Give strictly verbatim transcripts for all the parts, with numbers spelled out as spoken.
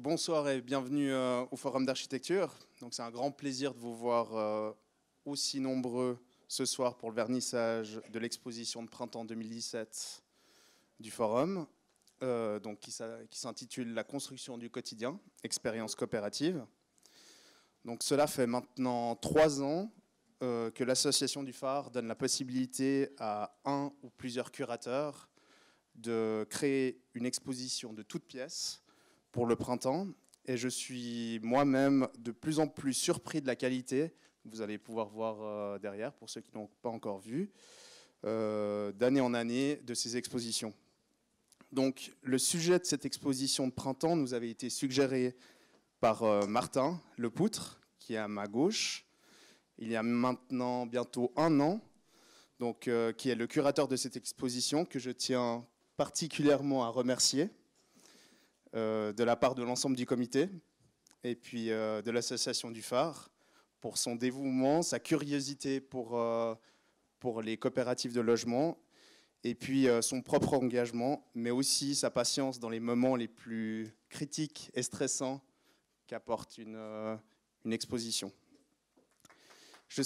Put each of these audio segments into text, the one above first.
bonsoir et bienvenue euh, au Forum d'Architecture. Donc c'est un grand plaisir de vous voir euh, aussi nombreux ce soir pour le vernissage de l'exposition de printemps deux mille dix-sept du Forum, euh, donc qui s'intitule « La construction du quotidien, expérience coopérative ». Donc cela fait maintenant trois ans euh, que l'association du phare donne la possibilité à un ou plusieurs curateurs de créer une exposition de toutes pièces pour le printemps. Et je suis moi-même de plus en plus surpris de la qualité, vous allez pouvoir voir euh, derrière, pour ceux qui n'ont pas encore vu, euh, d'année en année de ces expositions. Donc le sujet de cette exposition de printemps nous avait été suggéré par euh, Martin Lepoutre, qui est à ma gauche, il y a maintenant bientôt un an, donc, euh, qui est le curateur de cette exposition, que je tiens particulièrement à remercier euh, de la part de l'ensemble du comité et puis euh, de l'association du phare pour son dévouement, sa curiosité pour, euh, pour les coopératives de logement et puis euh, son propre engagement, mais aussi sa patience dans les moments les plus critiques et stressants qu'apporte une, euh, une exposition. Je...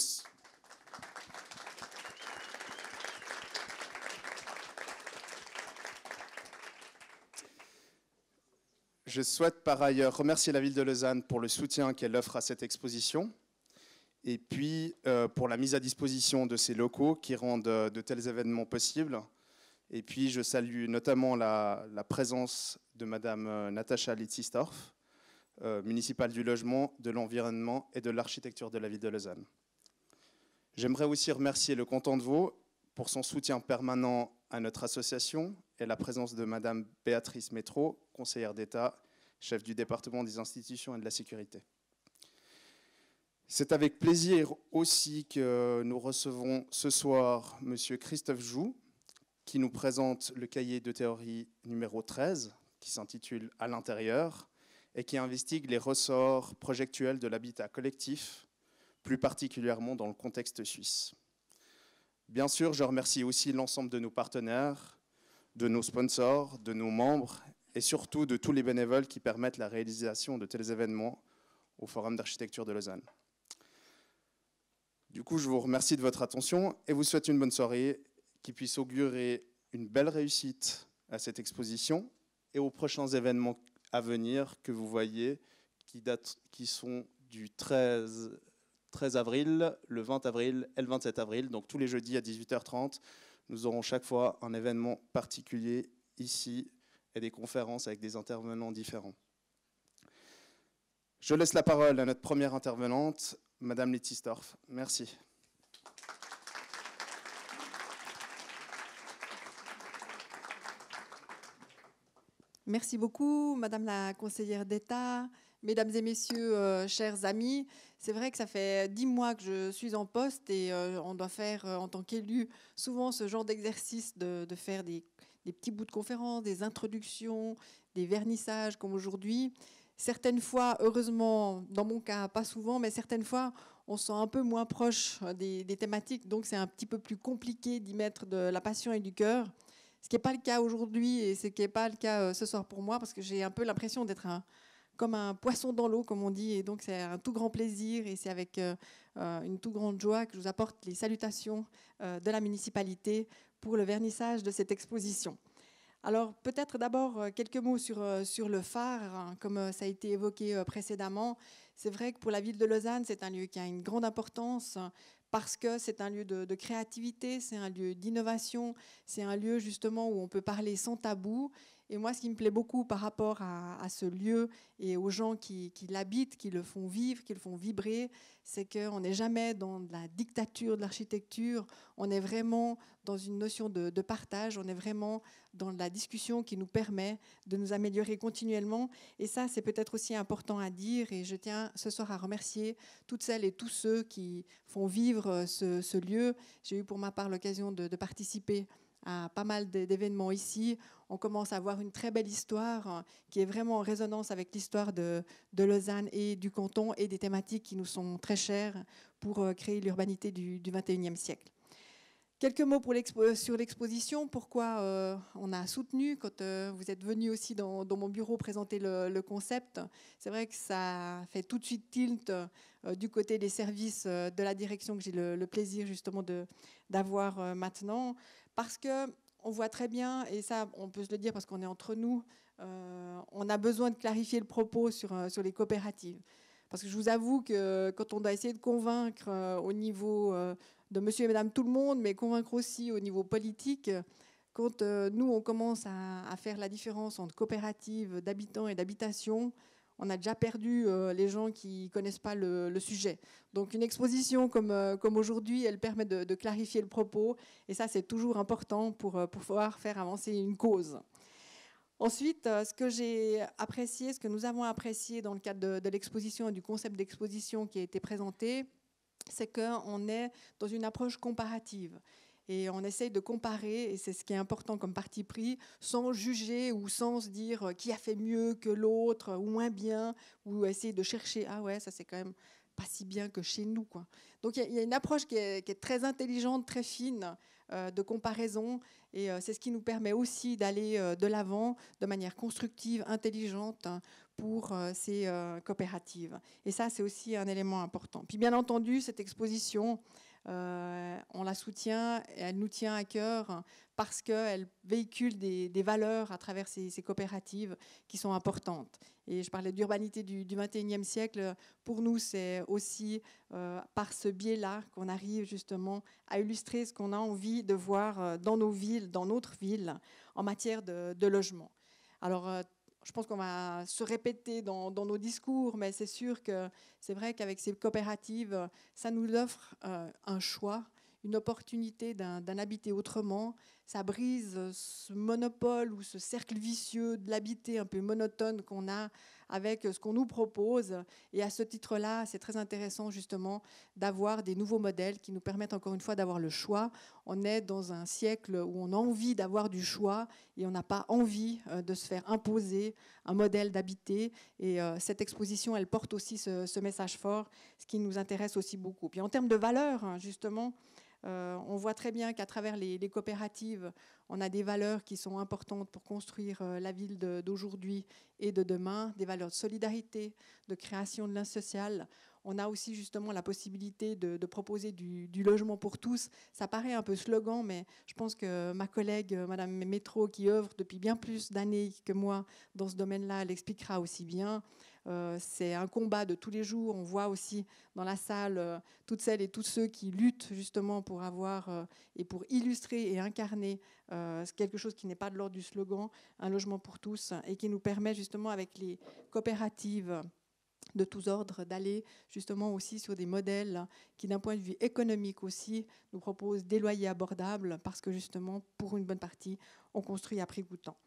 Je souhaite par ailleurs remercier la ville de Lausanne pour le soutien qu'elle offre à cette exposition et puis euh, pour la mise à disposition de ces locaux qui rendent euh, de tels événements possibles. Et puis je salue notamment la, la présence de Madame euh, Natacha Litzistorf, euh, municipale du logement, de l'environnement et de l'architecture de la ville de Lausanne. J'aimerais aussi remercier le canton de Vaud pour son soutien permanent à notre association et la présence de Madame Béatrice Métro, conseillère d'État, chef du département des institutions et de la sécurité. C'est avec plaisir aussi que nous recevons ce soir Monsieur Christophe Joux, qui nous présente le cahier de théorie numéro treize, qui s'intitule « À l'intérieur » et qui investigue les ressorts projectuels de l'habitat collectif, plus particulièrement dans le contexte suisse. Bien sûr, je remercie aussi l'ensemble de nos partenaires, de nos sponsors, de nos membres et surtout de tous les bénévoles qui permettent la réalisation de tels événements au Forum d'Architecture de Lausanne. Du coup, je vous remercie de votre attention et vous souhaite une bonne soirée qui puisse augurer une belle réussite à cette exposition et aux prochains événements à venir que vous voyez qui, datent, qui sont du treize avril, le vingt avril et le vingt-sept avril. Donc tous les jeudis à dix-huit heures trente, nous aurons chaque fois un événement particulier ici et des conférences avec des intervenants différents. Je laisse la parole à notre première intervenante, Madame Litzistorf. Merci. Merci beaucoup, Madame la conseillère d'État, Mesdames et Messieurs, euh, chers amis. C'est vrai que ça fait dix mois que je suis en poste et euh, on doit faire, euh, en tant qu'élu, souvent ce genre d'exercice de, de faire des, des petits bouts de conférences, des introductions, des vernissages comme aujourd'hui. Certaines fois, heureusement, dans mon cas, pas souvent, mais certaines fois, on se sent un peu moins proche des, des thématiques, donc c'est un petit peu plus compliqué d'y mettre de la passion et du cœur. Ce qui n'est pas le cas aujourd'hui et ce qui n'est pas le cas ce soir pour moi, parce que j'ai un peu l'impression d'être un, comme un poisson dans l'eau, comme on dit, et donc c'est un tout grand plaisir et c'est avec euh, une toute grande joie que je vous apporte les salutations euh, de la municipalité pour le vernissage de cette exposition. Alors peut-être d'abord quelques mots sur, sur le phare, hein, comme ça a été évoqué précédemment. C'est vrai que pour la ville de Lausanne, c'est un lieu qui a une grande importance parce que c'est un lieu de, de créativité, c'est un lieu d'innovation, c'est un lieu justement où on peut parler sans tabou. Et moi, ce qui me plaît beaucoup par rapport à, à ce lieu et aux gens qui, qui l'habitent, qui le font vivre, qui le font vibrer, c'est qu'on n'est jamais dans la dictature de l'architecture, on est vraiment dans une notion de, de partage, on est vraiment dans la discussion qui nous permet de nous améliorer continuellement. Et ça, c'est peut-être aussi important à dire. Et je tiens ce soir à remercier toutes celles et tous ceux qui font vivre ce, ce lieu. J'ai eu pour ma part l'occasion de, de participer à pas mal d'événements ici. On commence à avoir une très belle histoire qui est vraiment en résonance avec l'histoire de, de Lausanne et du canton et des thématiques qui nous sont très chères pour créer l'urbanité du, du vingt et unième siècle. Quelques mots pour l'expo- sur l'exposition, pourquoi euh, on a soutenu quand euh, vous êtes venu aussi dans, dans mon bureau présenter le, le concept. C'est vrai que ça fait tout de suite tilt euh, du côté des services euh, de la direction que j'ai le, le plaisir justement de, d'avoir euh, maintenant, parce que on voit très bien, et ça on peut se le dire parce qu'on est entre nous, euh, on a besoin de clarifier le propos sur, euh, sur les coopératives. Parce que je vous avoue que quand on doit essayer de convaincre euh, au niveau euh, de monsieur et madame tout le monde, mais convaincre aussi au niveau politique, quand euh, nous, on commence à, à faire la différence entre coopératives d'habitants et d'habitation, on a déjà perdu euh, les gens qui ne connaissent pas le, le sujet. Donc une exposition comme, euh, comme aujourd'hui, elle permet de, de clarifier le propos, et ça, c'est toujours important pour, pour pouvoir faire avancer une cause. Ensuite, ce que j'ai apprécié, ce que nous avons apprécié dans le cadre de, de l'exposition et du concept d'exposition qui a été présenté, c'est qu'on est dans une approche comparative. Et on essaye de comparer, et c'est ce qui est important comme parti pris, sans juger ou sans se dire qui a fait mieux que l'autre, ou moins bien, ou essayer de chercher, ah ouais, ça c'est quand même pas si bien que chez nous, quoi. Donc il y, y a une approche qui est, qui est très intelligente, très fine, euh, de comparaison, et euh, c'est ce qui nous permet aussi d'aller euh, de l'avant de manière constructive, intelligente, pour euh, ces euh, coopératives. Et ça, c'est aussi un élément important. Puis bien entendu, cette exposition, euh, on la soutient, et elle nous tient à cœur parce qu'elle véhicule des, des valeurs à travers ces, ces coopératives qui sont importantes. Et je parlais d'urbanité du, du vingt et unième siècle. Pour nous, c'est aussi euh, par ce biais-là qu'on arrive justement à illustrer ce qu'on a envie de voir dans nos villes, dans notre ville, en matière de, de logement. Alors, euh, je pense qu'on va se répéter dans, dans nos discours, mais c'est sûr que c'est vrai qu'avec ces coopératives, ça nous offre euh, un choix, une opportunité d'un, d'un habiter autrement. Ça brise ce monopole ou ce cercle vicieux de l'habiter un peu monotone qu'on a avec ce qu'on nous propose. Et à ce titre-là, c'est très intéressant justement d'avoir des nouveaux modèles qui nous permettent encore une fois d'avoir le choix. On est dans un siècle où on a envie d'avoir du choix et on n'a pas envie de se faire imposer un modèle d'habiter. Et euh, cette exposition, elle porte aussi ce, ce message fort, ce qui nous intéresse aussi beaucoup. Puis en termes de valeurs, justement, Euh, on voit très bien qu'à travers les, les coopératives, on a des valeurs qui sont importantes pour construire euh, la ville de, d'aujourd'hui et de demain, des valeurs de solidarité, de création de lien social. On a aussi justement la possibilité de, de proposer du, du logement pour tous. Ça paraît un peu slogan, mais je pense que ma collègue, Madame Métro, qui œuvre depuis bien plus d'années que moi dans ce domaine-là, elle expliquera aussi bien. Euh, c'est un combat de tous les jours. On voit aussi dans la salle euh, toutes celles et tous ceux qui luttent justement pour avoir euh, et pour illustrer et incarner euh, quelque chose qui n'est pas de l'ordre du slogan, un logement pour tous, et qui nous permet justement avec les coopératives de tous ordres d'aller justement aussi sur des modèles qui d'un point de vue économique aussi nous proposent des loyers abordables parce que justement pour une bonne partie on construit à prix coûtant.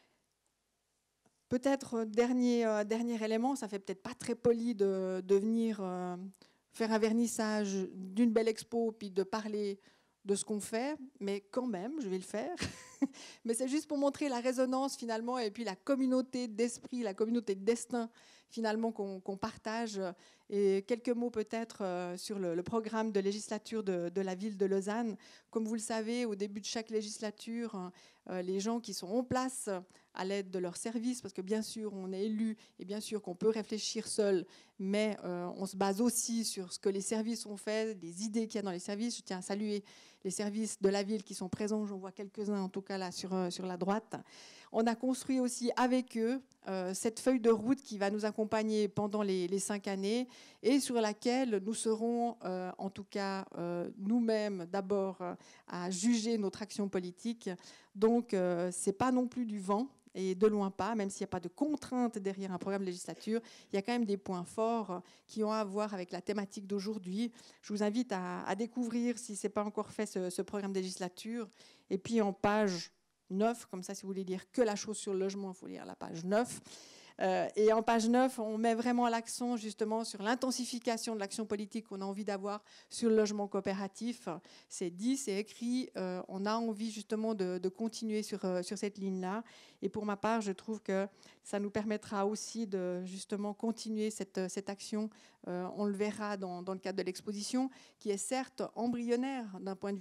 Peut-être dernier, euh, dernier élément, ça fait peut-être pas très poli de, de venir euh, faire un vernissage d'une belle expo puis de parler de ce qu'on fait, mais quand même, je vais le faire. Mais c'est juste pour montrer la résonance finalement et puis la communauté d'esprit, la communauté de destin finalement qu'on, qu'on partage. Et quelques mots peut-être euh, sur le, le programme de législature de, de la ville de Lausanne. Comme vous le savez, au début de chaque législature, euh, les gens qui sont en place à l'aide de leurs services, parce que bien sûr on est élu et bien sûr qu'on peut réfléchir seul, mais euh, on se base aussi sur ce que les services ont fait, les idées qu'il y a dans les services. Je tiens à saluer les services de la ville qui sont présents, j'en vois quelques-uns en tout cas là sur, euh, sur la droite. On a construit aussi avec eux euh, cette feuille de route qui va nous accompagner pendant les, les cinq années et sur laquelle nous serons euh, en tout cas euh, nous-mêmes d'abord euh, à juger notre action politique. Donc euh, c'est pas non plus du vent, et de loin pas, même s'il n'y a pas de contraintes derrière un programme de législature, il y a quand même des points forts qui ont à voir avec la thématique d'aujourd'hui. Je vous invite à, à découvrir, si ce n'est pas encore fait, ce, ce programme de législature. Et puis en page neuf, comme ça, si vous voulez lire que la chose sur le logement, il faut lire la page neuf. Euh, et en page neuf, on met vraiment l'accent justement sur l'intensification de l'action politique qu'on a envie d'avoir sur le logement coopératif. C'est dit, c'est écrit, euh, on a envie justement de, de continuer sur, euh, sur cette ligne-là. Et pour ma part, je trouve que ça nous permettra aussi de justement continuer cette, cette action. Euh, on le verra dans, dans le cadre de l'exposition, qui est certes embryonnaire d'un point de vue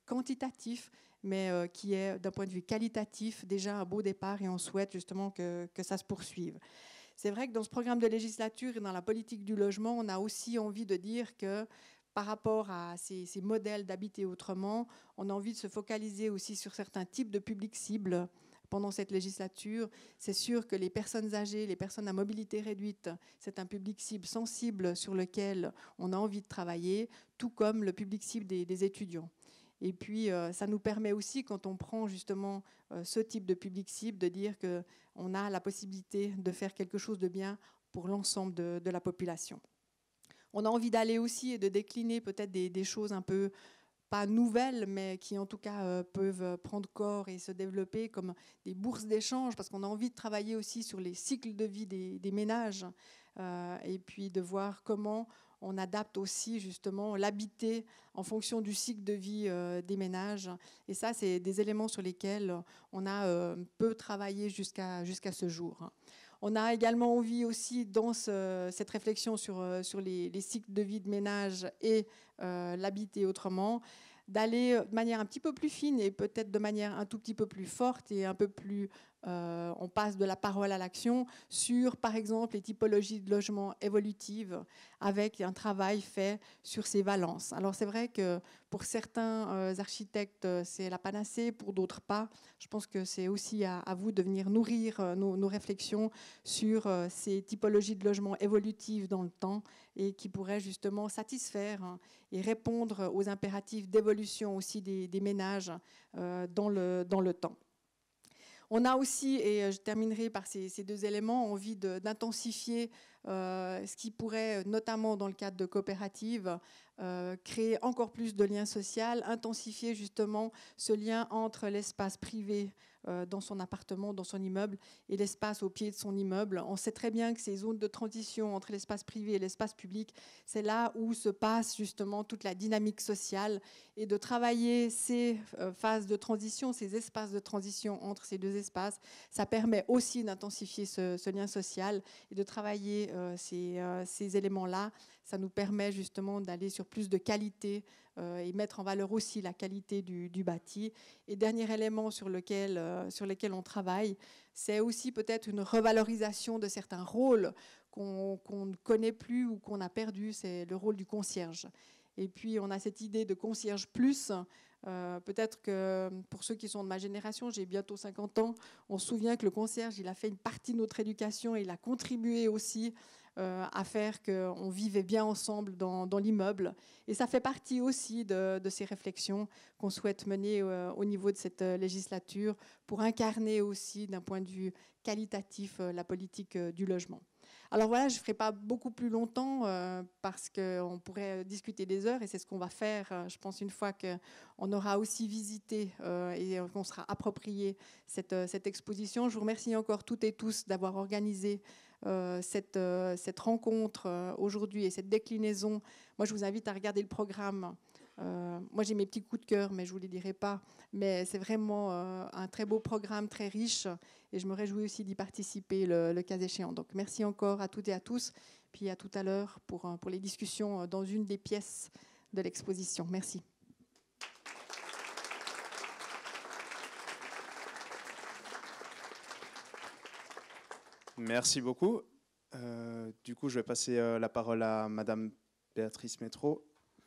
quantitatif, mais euh, qui est d'un point de vue qualitatif déjà un beau départ, et on souhaite justement que, que ça se poursuive. C'est vrai que dans ce programme de législature et dans la politique du logement, on a aussi envie de dire que par rapport à ces, ces modèles d'habiter autrement, on a envie de se focaliser aussi sur certains types de publics cibles. Pendant cette législature, c'est sûr que les personnes âgées, les personnes à mobilité réduite, c'est un public cible sensible sur lequel on a envie de travailler, tout comme le public cible des, des étudiants. Et puis, euh, ça nous permet aussi, quand on prend justement euh, ce type de public cible, de dire qu'on a la possibilité de faire quelque chose de bien pour l'ensemble de, de la population. On a envie d'aller aussi et de décliner peut-être des, des choses un peu, pas nouvelles, mais qui en tout cas euh, peuvent prendre corps et se développer, comme des bourses d'échange, parce qu'on a envie de travailler aussi sur les cycles de vie des, des ménages, euh, et puis de voir comment on adapte aussi justement l'habiter en fonction du cycle de vie euh, des ménages. Et ça, c'est des éléments sur lesquels on a euh, peu travaillé jusqu'à jusqu'à ce jour. On a également envie aussi, dans ce, cette réflexion sur, sur les, les cycles de vie de ménage et euh, l'habiter autrement, d'aller de manière un petit peu plus fine et peut-être de manière un tout petit peu plus forte et un peu plus, euh, on passe de la parole à l'action sur, par exemple, les typologies de logements évolutives avec un travail fait sur ces valences. Alors c'est vrai que pour certains euh, architectes, c'est la panacée, pour d'autres pas. Je pense que c'est aussi à, à vous de venir nourrir euh, nos, nos réflexions sur euh, ces typologies de logements évolutives dans le temps et qui pourraient justement satisfaire hein, et répondre aux impératifs d'évolution aussi des, des ménages euh, dans, le, dans le temps. On a aussi, et je terminerai par ces, ces deux éléments, envie d'intensifier euh, ce qui pourrait, notamment dans le cadre de coopératives, euh, créer encore plus de liens sociaux, intensifier justement ce lien entre l'espace privé euh, dans son appartement, dans son immeuble, et l'espace au pied de son immeuble. On sait très bien que ces zones de transition entre l'espace privé et l'espace public, c'est là où se passe justement toute la dynamique sociale, et de travailler ces euh, phases de transition, ces espaces de transition entre ces deux espaces, ça permet aussi d'intensifier ce, ce lien social et de travailler euh, ces, euh, ces éléments-là. Ça nous permet justement d'aller sur plus de qualité euh, et mettre en valeur aussi la qualité du, du bâti. Et dernier élément sur lequel, euh, sur lequel on travaille, c'est aussi peut-être une revalorisation de certains rôles qu'on qu'on ne connaît plus ou qu'on a perdu, c'est le rôle du concierge. Et puis on a cette idée de concierge plus. Euh, peut-être que pour ceux qui sont de ma génération, j'ai bientôt cinquante ans, on se souvient que le concierge, il a fait une partie de notre éducation et il a contribué aussi euh, à faire qu'on vivait bien ensemble dans, dans l'immeuble. Et ça fait partie aussi de, de ces réflexions qu'on souhaite mener euh, au niveau de cette législature pour incarner aussi d'un point de vue qualitatif euh, la politique euh, du logement. Alors voilà, je ne ferai pas beaucoup plus longtemps euh, parce qu'on pourrait discuter des heures et c'est ce qu'on va faire, euh, je pense, une fois qu'on aura aussi visité euh, et qu'on sera approprié cette, euh, cette exposition. Je vous remercie encore toutes et tous d'avoir organisé euh, cette, euh, cette rencontre euh, aujourd'hui et cette déclinaison. Moi, je vous invite à regarder le programme. Euh, moi, j'ai mes petits coups de cœur, mais je ne vous les dirai pas. Mais c'est vraiment euh, un très beau programme, très riche. Et je me réjouis aussi d'y participer le, le cas échéant. Donc, merci encore à toutes et à tous. Puis à tout à l'heure pour, pour les discussions dans une des pièces de l'exposition. Merci. Merci beaucoup. Euh, du coup, je vais passer euh, la parole à Madame Béatrice Métro.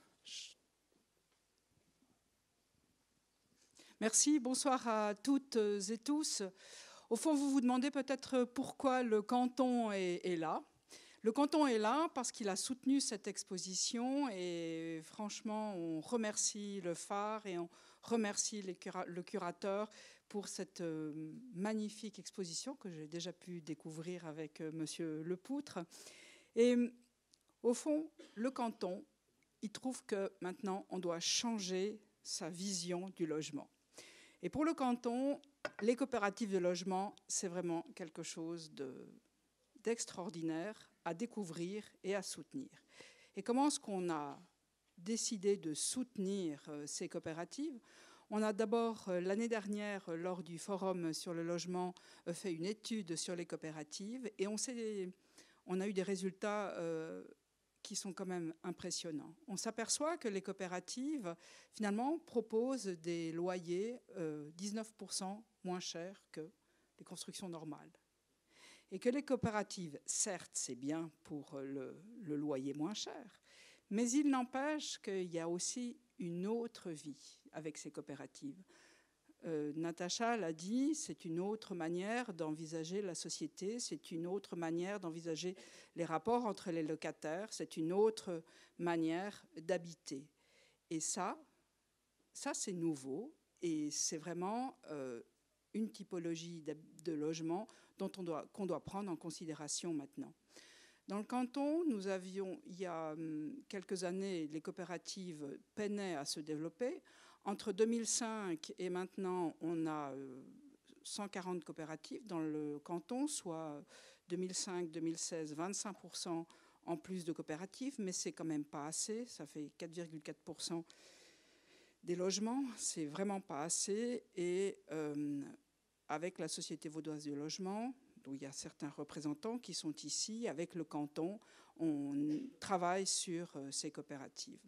Merci, bonsoir à toutes et tous. Au fond, vous vous demandez peut-être pourquoi le canton est, est là. Le canton est là parce qu'il a soutenu cette exposition et franchement, on remercie le phare et on remercie les cura- le curateur pour cette euh, magnifique exposition que j'ai déjà pu découvrir avec euh, Monsieur Lepoutre. Et au fond, le canton, il trouve que maintenant, on doit changer sa vision du logement. Et pour le canton, les coopératives de logement, c'est vraiment quelque chose de, d'extraordinaire à découvrir et à soutenir. Et comment est-ce qu'on a décidé de soutenir ces coopératives ? On a d'abord, l'année dernière, lors du forum sur le logement, fait une étude sur les coopératives et on, s'est, on a eu des résultats euh, qui sont quand même impressionnants. On s'aperçoit que les coopératives, finalement, proposent des loyers euh, dix-neuf pour cent moins chers que les constructions normales. Et que les coopératives, certes, c'est bien pour le, le loyer moins cher, mais il n'empêche qu'il y a aussi une autre vie avec ces coopératives. Euh, Natacha l'a dit, c'est une autre manière d'envisager la société, c'est une autre manière d'envisager les rapports entre les locataires, c'est une autre manière d'habiter. Et ça, ça c'est nouveau et c'est vraiment euh, une typologie de, de logement dont on doit, qu'on doit prendre en considération maintenant. Dans le canton, nous avions, il y a quelques années, les coopératives peinaient à se développer. Entre deux mille cinq et maintenant, on a cent quarante coopératives dans le canton, soit deux mille cinq deux mille seize, vingt-cinq pour cent en plus de coopératives, mais c'est quand même pas assez, ça fait quatre virgule quatre pour cent des logements, c'est vraiment pas assez. Et euh, avec la Société vaudoise du logement, où il y a certains représentants qui sont ici, avec le canton, on travaille sur ces coopératives.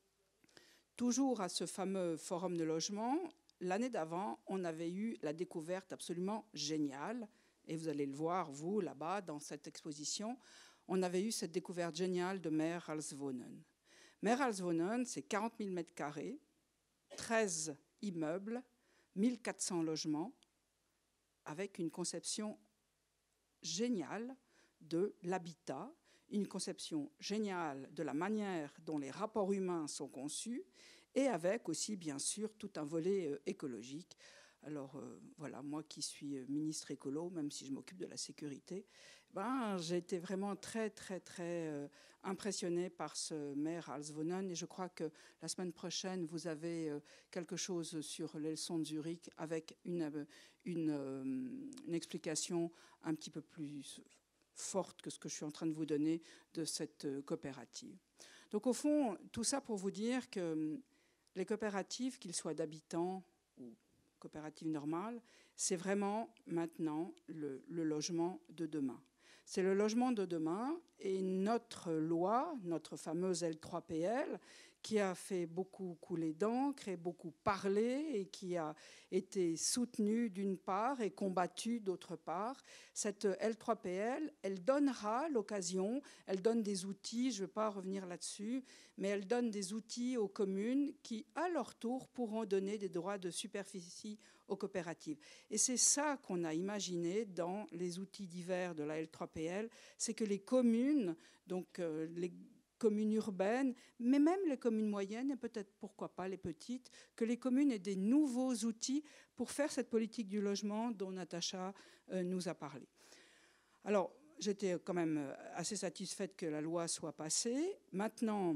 Toujours à ce fameux forum de logement, l'année d'avant, on avait eu la découverte absolument géniale, et vous allez le voir, vous, là-bas, dans cette exposition, on avait eu cette découverte géniale de Meerhalswonen. Meerhalswonen, c'est quarante mille mètres carrés, treize immeubles, mille quatre cents logements, avec une conception géniale de l'habitat, une conception géniale de la manière dont les rapports humains sont conçus, et avec aussi, bien sûr, tout un volet euh, écologique. Alors, euh, voilà, moi qui suis ministre écolo, même si je m'occupe de la sécurité, ben, j'ai été vraiment très, très, très euh, impressionnée par ce Meerhalswonen. Et je crois que la semaine prochaine, vous avez euh, quelque chose sur les leçons de Zurich avec une, une, euh, une explication un petit peu plus forte que ce que je suis en train de vous donner de cette euh, coopérative. Donc, au fond, tout ça pour vous dire que les coopératives, qu'ils soient d'habitants ou coopératives normales, c'est vraiment maintenant le, le logement de demain. C'est le logement de demain et notre loi, notre fameuse L trois P L, qui a fait beaucoup couler d'encre et beaucoup parler et qui a été soutenue d'une part et combattue d'autre part. Cette L trois P L, elle donnera l'occasion, elle donne des outils, je ne vais pas revenir là-dessus, mais elle donne des outils aux communes qui, à leur tour, pourront donner des droits de superficie aux coopératives. Et c'est ça qu'on a imaginé dans les outils divers de la L trois P L, c'est que les communes, donc euh, les communes urbaines, mais même les communes moyennes et peut-être pourquoi pas les petites, que les communes aient des nouveaux outils pour faire cette politique du logement dont Natacha euh, nous a parlé. Alors, j'étais quand même assez satisfaite que la loi soit passée. Maintenant,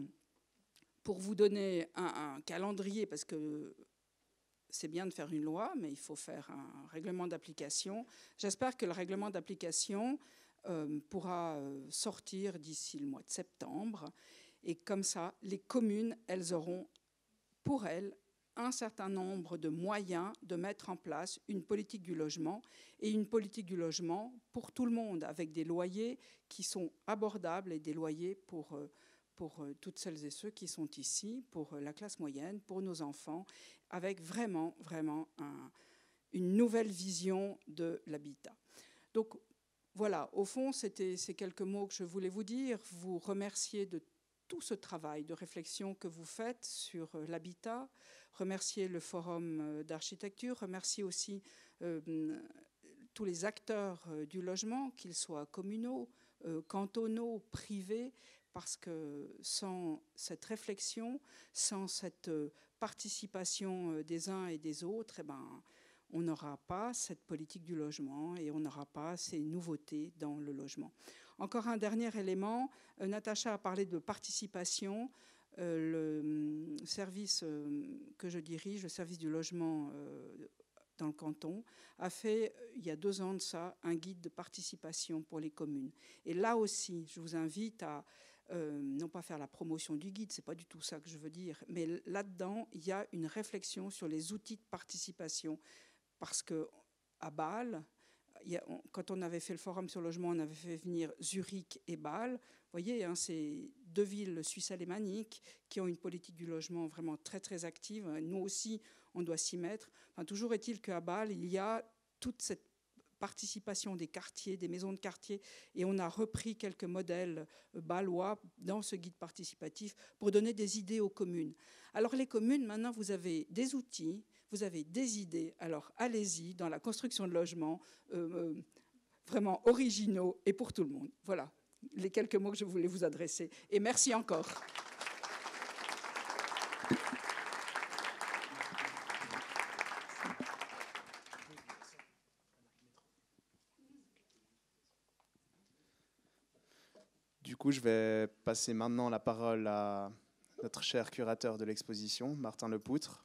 pour vous donner un, un calendrier, parce que c'est bien de faire une loi, mais il faut faire un règlement d'application. J'espère que le règlement d'application euh, pourra sortir d'ici le mois de septembre. Et comme ça, les communes, elles auront pour elles un certain nombre de moyens de mettre en place une politique du logement et une politique du logement pour tout le monde, avec des loyers qui sont abordables et des loyers pour... Euh, pour toutes celles et ceux qui sont ici, pour la classe moyenne, pour nos enfants, avec vraiment, vraiment un, une nouvelle vision de l'habitat. Donc voilà, au fond, c'était ces quelques mots que je voulais vous dire, vous remercier de tout ce travail de réflexion que vous faites sur l'habitat, remercier le Forum d'architecture, remercier aussi euh, tous les acteurs du logement, qu'ils soient communaux, euh, cantonaux, privés, parce que sans cette réflexion, sans cette participation des uns et des autres, eh ben, on n'aura pas cette politique du logement et on n'aura pas ces nouveautés dans le logement. Encore un dernier élément, Natacha a parlé de participation. Le service que je dirige, le service du logement dans le canton, a fait, il y a deux ans de ça, un guide de participation pour les communes. Et là aussi, je vous invite à Euh, non pas faire la promotion du guide, c'est pas du tout ça que je veux dire, mais là-dedans, il y a une réflexion sur les outils de participation, parce que à Bâle, Il y a, on, quand on avait fait le forum sur le logement, on avait fait venir Zurich et Bâle. Vous voyez, hein, c'est deux villes suisses alémaniques qui ont une politique du logement vraiment très, très active. Nous aussi, on doit s'y mettre. Enfin, toujours est-il qu'à Bâle, il y a toute cette participation des quartiers, des maisons de quartier, et on a repris quelques modèles bâlois dans ce guide participatif pour donner des idées aux communes. Alors les communes, maintenant, vous avez des outils, vous avez des idées, alors allez-y dans la construction de logements euh, vraiment originaux et pour tout le monde. Voilà les quelques mots que je voulais vous adresser. Et merci encore. Du coup, je vais passer maintenant la parole à notre cher curateur de l'exposition, Martin Lepoutre.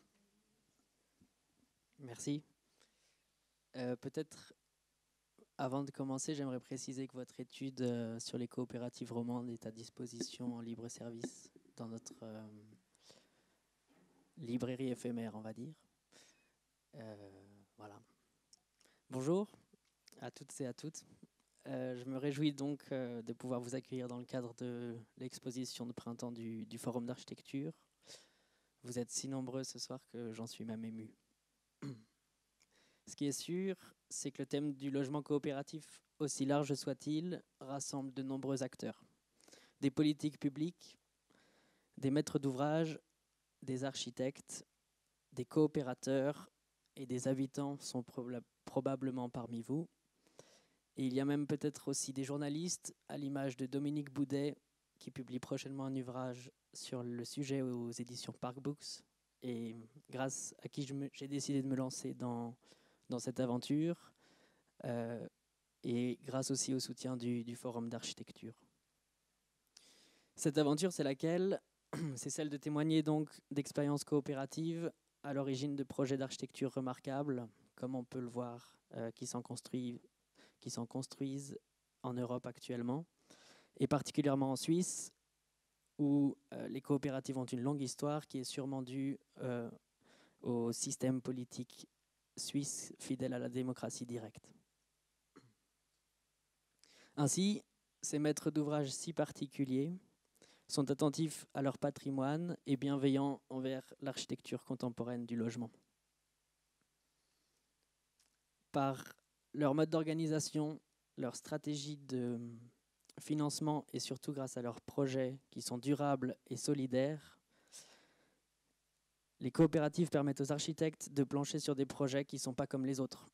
Merci. Euh, Peut-être, avant de commencer, j'aimerais préciser que votre étude euh, sur les coopératives romandes est à disposition en libre service dans notre euh, librairie éphémère, on va dire. Euh, voilà. Bonjour à toutes et à toutes. Euh, je me réjouis donc euh, de pouvoir vous accueillir dans le cadre de l'exposition de printemps du, du Forum d'architecture. Vous êtes si nombreux ce soir que j'en suis même ému. Ce qui est sûr, c'est que le thème du logement coopératif, aussi large soit-il, rassemble de nombreux acteurs. Des politiques publiques, des maîtres d'ouvrage, des architectes, des coopérateurs et des habitants sont proba- probablement parmi vous. Et il y a même peut-être aussi des journalistes, à l'image de Dominique Boudet, qui publie prochainement un ouvrage sur le sujet aux éditions Park Books, et grâce à qui je me, j'ai décidé de me lancer dans, dans cette aventure, euh, et grâce aussi au soutien du, du Forum d'architecture. Cette aventure, c'est laquelle ? C'est celle de témoigner donc d'expériences coopératives à l'origine de projets d'architecture remarquables, comme on peut le voir, euh, qui s'en construisent qui s'en construisent en Europe actuellement, et particulièrement en Suisse, où euh, les coopératives ont une longue histoire qui est sûrement due euh, au système politique suisse fidèle à la démocratie directe. Ainsi, ces maîtres d'ouvrage si particuliers sont attentifs à leur patrimoine et bienveillants envers l'architecture contemporaine du logement. Par leur mode d'organisation, leur stratégie de financement et surtout grâce à leurs projets qui sont durables et solidaires, les coopératives permettent aux architectes de plancher sur des projets qui ne sont pas comme les autres.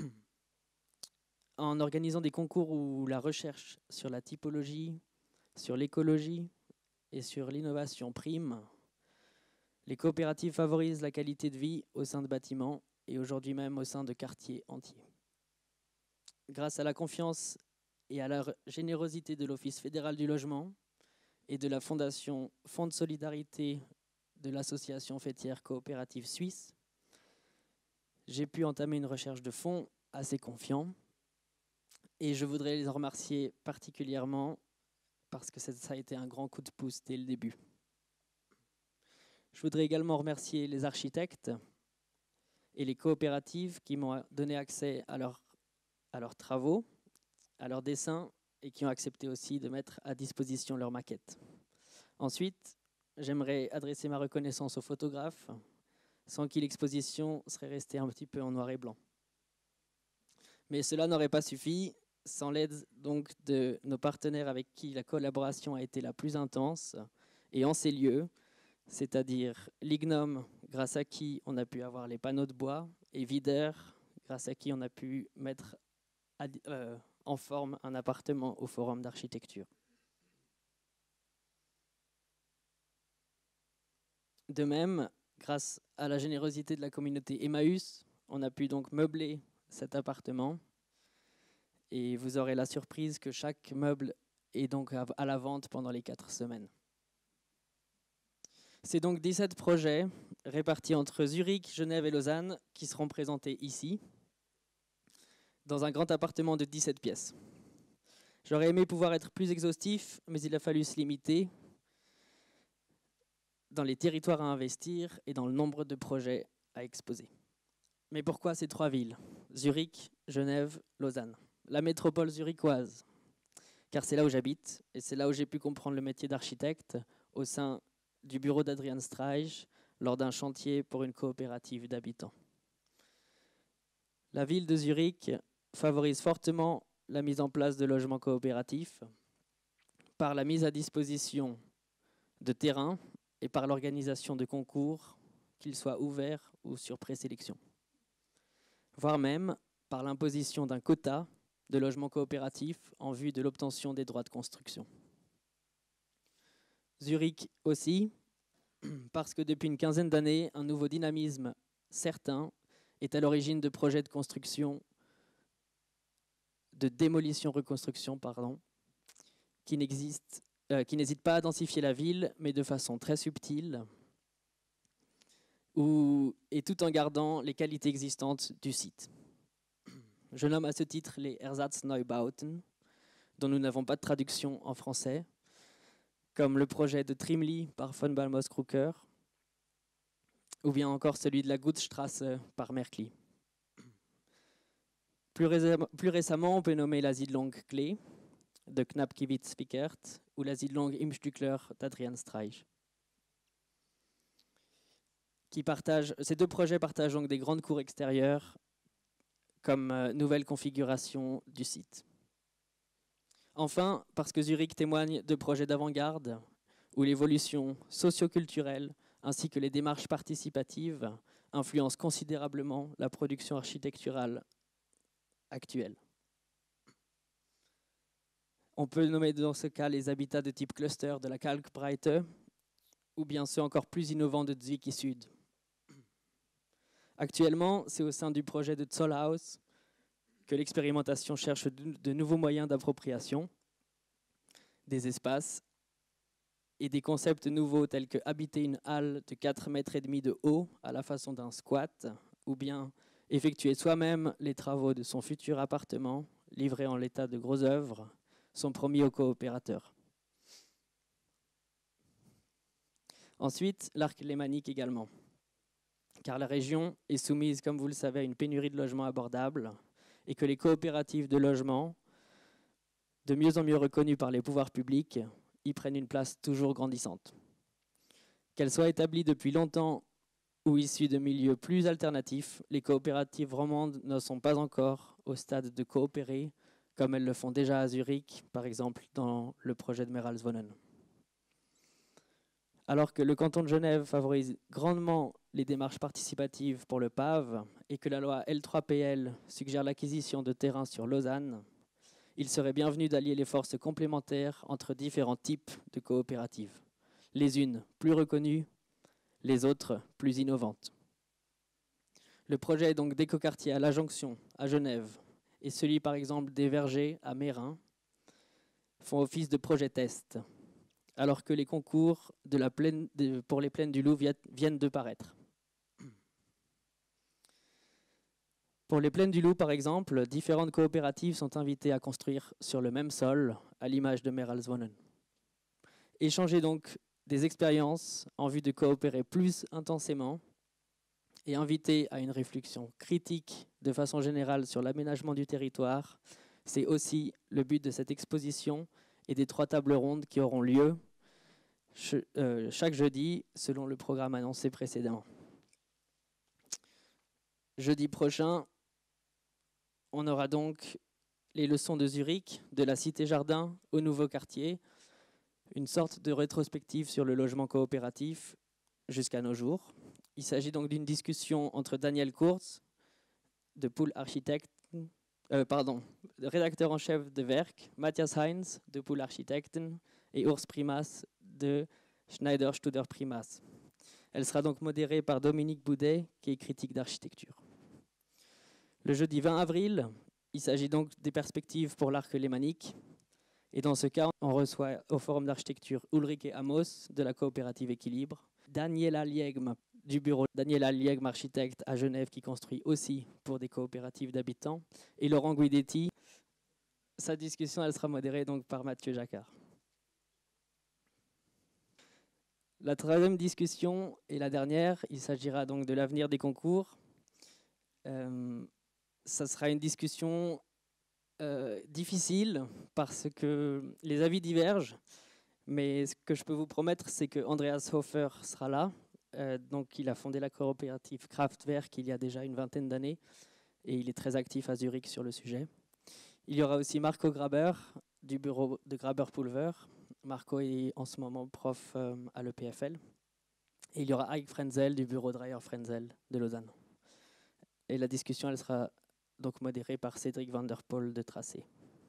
En organisant des concours où la recherche sur la typologie, sur l'écologie et sur l'innovation prime, les coopératives favorisent la qualité de vie au sein de bâtiments et aujourd'hui même au sein de quartiers entiers. Grâce à la confiance et à la générosité de l'Office fédéral du logement et de la Fondation Fonds de solidarité de l'association fêtière coopérative suisse, j'ai pu entamer une recherche de fonds assez confiant et je voudrais les en remercier particulièrement parce que ça a été un grand coup de pouce dès le début. Je voudrais également remercier les architectes et les coopératives qui m'ont donné accès à leur à leurs travaux, à leurs dessins et qui ont accepté aussi de mettre à disposition leurs maquettes. Ensuite, j'aimerais adresser ma reconnaissance aux photographes, sans qui l'exposition serait restée un petit peu en noir et blanc. Mais cela n'aurait pas suffi, sans l'aide donc de nos partenaires avec qui la collaboration a été la plus intense, et en ces lieux, c'est-à-dire Lignum, grâce à qui on a pu avoir les panneaux de bois, et Vider, grâce à qui on a pu mettre À, euh, en forme un appartement au Forum d'architecture. De même, grâce à la générosité de la communauté Emmaüs, on a pu donc meubler cet appartement et vous aurez la surprise que chaque meuble est donc à la vente pendant les quatre semaines. C'est donc dix-sept projets répartis entre Zurich, Genève et Lausanne qui seront présentés ici, dans un grand appartement de dix-sept pièces. J'aurais aimé pouvoir être plus exhaustif, mais il a fallu se limiter dans les territoires à investir et dans le nombre de projets à exposer. Mais pourquoi ces trois villes ? Zurich, Genève, Lausanne. La métropole zurichoise, car c'est là où j'habite et c'est là où j'ai pu comprendre le métier d'architecte au sein du bureau d'Adrian Streich lors d'un chantier pour une coopérative d'habitants. La ville de Zurich favorise fortement la mise en place de logements coopératifs par la mise à disposition de terrains et par l'organisation de concours, qu'ils soient ouverts ou sur présélection, voire même par l'imposition d'un quota de logements coopératifs en vue de l'obtention des droits de construction. Zurich aussi, parce que depuis une quinzaine d'années, un nouveau dynamisme certain est à l'origine de projets de construction, de démolition-reconstruction, pardon, qui n'existent, euh, qui n'hésitent pas à densifier la ville, mais de façon très subtile, où, et tout en gardant les qualités existantes du site. Je nomme à ce titre les Ersatzneubauten, dont nous n'avons pas de traduction en français, comme le projet de Trimli par von Balmos-Kruker, ou bien encore celui de la Gutstrasse par Merkli. Plus, plus récemment, on peut nommer la Siedlung Klee de Knapkiewicz-Wickert ou la Siedlung Imstückler d'Adrian Streich. Qui partagent, ces deux projets partagent donc des grandes cours extérieures comme euh, nouvelle configuration du site. Enfin, parce que Zurich témoigne de projets d'avant-garde où l'évolution socio-culturelle ainsi que les démarches participatives influencent considérablement la production architecturale actuelle. On peut nommer dans ce cas les habitats de type cluster de la Kalkbreite ou bien ceux encore plus innovants de Zwickau Sud. Actuellement, c'est au sein du projet de Zollhaus que l'expérimentation cherche de nouveaux moyens d'appropriation des espaces et des concepts nouveaux tels que habiter une halle de quatre mètres et demi de haut à la façon d'un squat ou bien effectuer soi-même les travaux de son futur appartement livré en l'état de gros œuvres sont promis aux coopérateurs. Ensuite, l'arc lémanique également, car la région est soumise, comme vous le savez, à une pénurie de logements abordables et que les coopératives de logement, de mieux en mieux reconnues par les pouvoirs publics, y prennent une place toujours grandissante. Qu'elles soient établies depuis longtemps ou issues de milieux plus alternatifs, les coopératives romandes ne sont pas encore au stade de coopérer comme elles le font déjà à Zurich, par exemple dans le projet de Meralswohnen. Alors que le canton de Genève favorise grandement les démarches participatives pour le P A V et que la loi L trois P L suggère l'acquisition de terrains sur Lausanne, il serait bienvenu d'allier les forces complémentaires entre différents types de coopératives, les unes plus reconnues, les autres plus innovantes. Le projet donc d'écoquartier à La Jonction, à Genève, et celui par exemple des Vergers à Mérin font office de projet test, alors que les concours de la plaine de, pour les plaines du Loup viennent de paraître. Pour les plaines du Loup, par exemple, différentes coopératives sont invitées à construire sur le même sol, à l'image de Meralswohnen. Échanger donc des expériences en vue de coopérer plus intensément et inviter à une réflexion critique de façon générale sur l'aménagement du territoire, c'est aussi le but de cette exposition et des trois tables rondes qui auront lieu chaque jeudi selon le programme annoncé précédemment. Jeudi prochain, on aura donc les leçons de Zurich, de la Cité Jardin au nouveau quartier, une sorte de rétrospective sur le logement coopératif jusqu'à nos jours. Il s'agit donc d'une discussion entre Daniel Kurz, de Pool Architect, euh, pardon, rédacteur en chef de Werk, Matthias Heinz, de Pool Architekten, et Urs Primas, de Schneider Studer Primas. Elle sera donc modérée par Dominique Boudet, qui est critique d'architecture. Le jeudi vingt avril, il s'agit donc des perspectives pour l'arc lémanique. Et dans ce cas, on reçoit au forum d'architecture Ulrike Amos, de la coopérative Équilibre, Daniela Liegm, du bureau Daniela Liegm Architecte à Genève, qui construit aussi pour des coopératives d'habitants, et Laurent Guidetti. Sa discussion, elle sera modérée donc par Mathieu Jacquard. La troisième discussion et la dernière, il s'agira donc de l'avenir des concours. Euh, ça sera une discussion euh, difficile parce que les avis divergent. Mais ce que je peux vous promettre, c'est que Andreas Hofer sera là. Euh, donc, il a fondé la coopérative Kraftwerk il y a déjà une vingtaine d'années et il est très actif à Zurich sur le sujet. Il y aura aussi Marco Graber du bureau de Graber Pulver. Marco est en ce moment prof euh, à l'E P F L. Et il y aura Ike Frenzel du bureau Dreyer Frenzel de Lausanne. Et la discussion, elle sera donc modérée par Cédric Van der Poel de Tracé.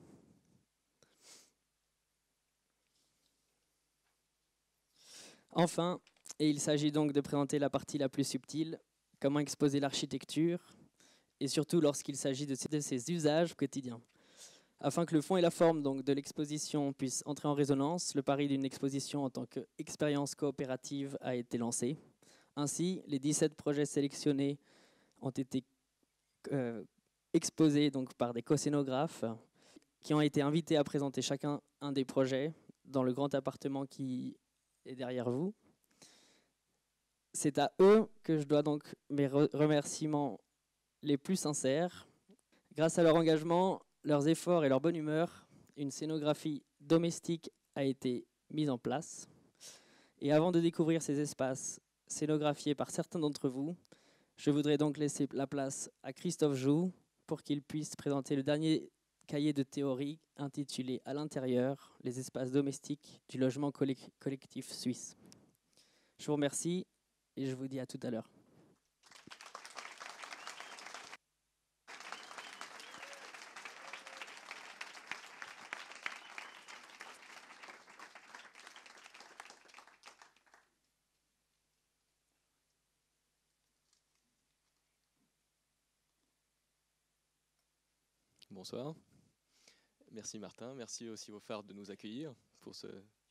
Enfin, et il s'agit donc de présenter la partie la plus subtile, comment exposer l'architecture, et surtout lorsqu'il s'agit de ses usages quotidiens. Afin que le fond et la forme donc, de l'exposition puissent entrer en résonance, le pari d'une exposition en tant qu'expérience coopérative a été lancé. Ainsi, les dix-sept projets sélectionnés ont été euh, exposés donc, par des co-scénographes qui ont été invités à présenter chacun un des projets dans le grand appartement qui est derrière vous. C'est à eux que je dois donc mes remerciements les plus sincères. Grâce à leur engagement, leurs efforts et leur bonne humeur, une scénographie domestique a été mise en place. Et avant de découvrir ces espaces scénographiés par certains d'entre vous, je voudrais donc laisser la place à Christophe Joux pour qu'il puisse présenter le dernier cahier de théorie intitulé « À l'intérieur, les espaces domestiques du logement collectif suisse ». Je vous remercie et je vous dis à tout à l'heure. Bonsoir. Merci Martin, merci aussi aux phares de nous accueillir pour ce,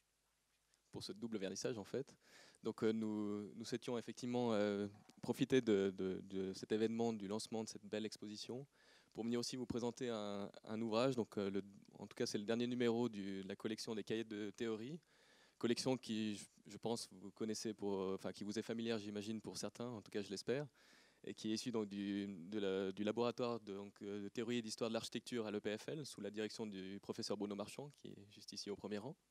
pour ce double vernissage en fait. Donc euh, nous, nous souhaitions effectivement euh, profiter de, de, de cet événement, du lancement de cette belle exposition, pour venir aussi vous présenter un, un ouvrage. Donc, euh, le, en tout cas, c'est le dernier numéro du, de la collection des cahiers de théorie, collection qui, je, je pense, vous connaissez, pour, enfin qui vous est familière, j'imagine, pour certains, en tout cas je l'espère, et qui est issu donc, du, de la, du laboratoire de, donc, de théorie et d'histoire de l'architecture à l'E P F L, sous la direction du professeur Bruno Marchand, qui est juste ici au premier rang.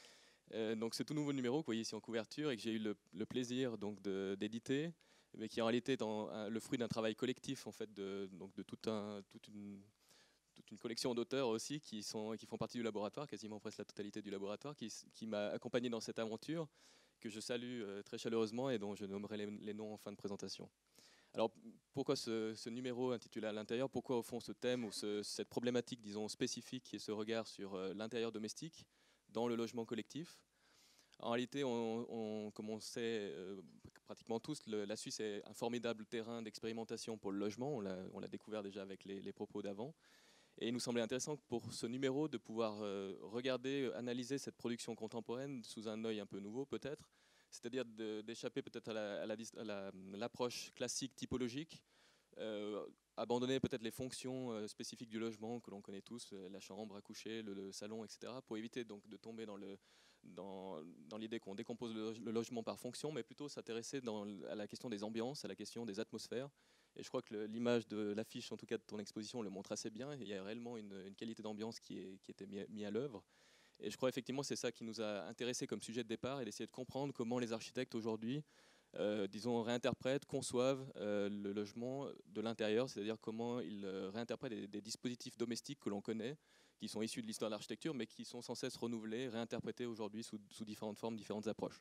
Euh, donc ce tout nouveau numéro que vous voyez ici en couverture et que j'ai eu le, le plaisir donc, d'éditer, mais qui en réalité est en, un, le fruit d'un travail collectif en fait, de, donc, de tout un, toute, une, toute une collection d'auteurs aussi qui, sont, qui font partie du laboratoire, quasiment presque la totalité du laboratoire, qui, qui m'a accompagné dans cette aventure, que je salue euh, très chaleureusement et dont je nommerai les, les noms en fin de présentation. Alors, pourquoi ce, ce numéro intitulé « À l'intérieur » ? Pourquoi, au fond, ce thème ou ce, cette problématique, disons, spécifique qui est ce regard sur euh, l'intérieur domestique dans le logement collectif ? En réalité, on, on, comme on sait euh, pratiquement tous, le, la Suisse est un formidable terrain d'expérimentation pour le logement. On l'a découvert déjà avec les, les propos d'avant. Et il nous semblait intéressant pour ce numéro de pouvoir euh, regarder, analyser cette production contemporaine sous un œil un peu nouveau peut-être, c'est-à-dire d'échapper peut-être à l'approche la, la, classique typologique, euh, abandonner peut-être les fonctions euh, spécifiques du logement que l'on connaît tous, euh, la chambre à coucher, le, le salon, et cetera, pour éviter donc de tomber dans le dans, dans l'idée qu'on décompose le, le logement par fonction, mais plutôt s'intéresser à la question des ambiances, à la question des atmosphères. Et je crois que l'image de l'affiche, en tout cas de ton exposition, le montre assez bien. Il y a réellement une, une qualité d'ambiance qui, est, qui était mise mis à l'œuvre. Et je crois effectivement que c'est ça qui nous a intéressés comme sujet de départ, et d'essayer de comprendre comment les architectes aujourd'hui, euh, disons, réinterprètent, conçoivent euh, le logement de l'intérieur, c'est-à-dire comment ils euh, réinterprètent des, des dispositifs domestiques que l'on connaît, qui sont issus de l'histoire de l'architecture, mais qui sont sans cesse renouvelés, réinterprétés aujourd'hui sous, sous différentes formes, différentes approches.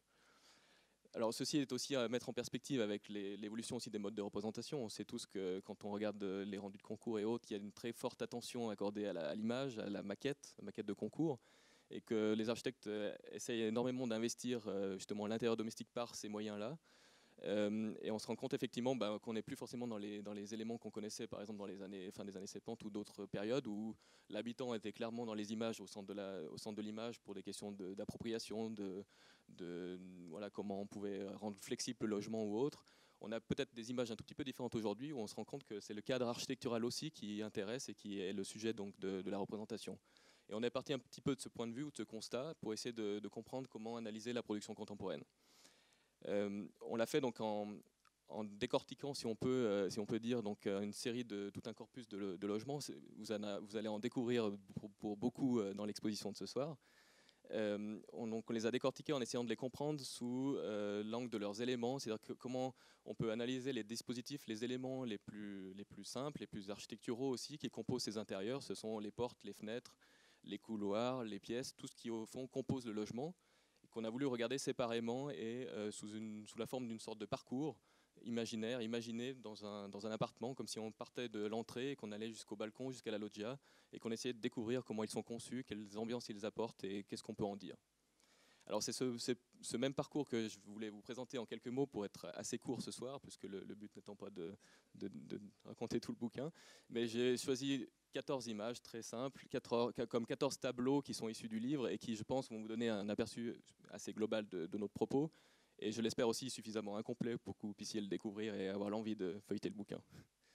Alors ceci est aussi à mettre en perspective avec l'évolution aussi des modes de représentation. On sait tous que quand on regarde les rendus de concours et autres, il y a une très forte attention accordée à l'image, à, à la maquette, la maquette de concours, et que les architectes essayent énormément d'investir justement l'intérieur domestique par ces moyens-là. Euh, et on se rend compte effectivement bah, qu'on n'est plus forcément dans les, dans les éléments qu'on connaissait par exemple dans les années, fin des années soixante-dix ou d'autres périodes où l'habitant était clairement dans les images, au centre de l'image pour des questions d'appropriation, de, de, de voilà, comment on pouvait rendre flexible le logement ou autre. On a peut-être des images un tout petit peu différentes aujourd'hui où on se rend compte que c'est le cadre architectural aussi qui intéresse et qui est le sujet donc, de, de la représentation. Et on est parti un petit peu de ce point de vue ou de ce constat pour essayer de, de comprendre comment analyser la production contemporaine. Euh, on l'a fait donc en, en décortiquant, si on peut, euh, si on peut dire, donc, euh, une série de tout un corpus de, de logements. Vous, en a, vous allez en découvrir pour, pour beaucoup euh, dans l'exposition de ce soir. Euh, on, donc, on les a décortiqués en essayant de les comprendre sous euh, l'angle de leurs éléments, c'est-à-dire que, comment on peut analyser les dispositifs, les éléments les plus, les plus simples, les plus architecturaux aussi, qui composent ces intérieurs. Ce sont les portes, les fenêtres, les couloirs, les pièces, tout ce qui au fond compose le logement, qu'on a voulu regarder séparément et euh, sous, une, sous la forme d'une sorte de parcours imaginaire, imaginé dans un, dans un appartement, comme si on partait de l'entrée et qu'on allait jusqu'au balcon, jusqu'à la loggia, et qu'on essayait de découvrir comment ils sont conçus, quelles ambiances ils apportent et qu'est-ce qu'on peut en dire. Alors c'est ce, ce même parcours que je voulais vous présenter en quelques mots pour être assez court ce soir, puisque le, le but n'étant pas de, de, de raconter tout le bouquin, mais j'ai choisi quatorze images très simples, comme quatorze tableaux qui sont issus du livre et qui, je pense, vont vous donner un aperçu assez global de, de notre propos, et je l'espère aussi suffisamment incomplet pour que vous puissiez le découvrir et avoir l'envie de feuilleter le bouquin.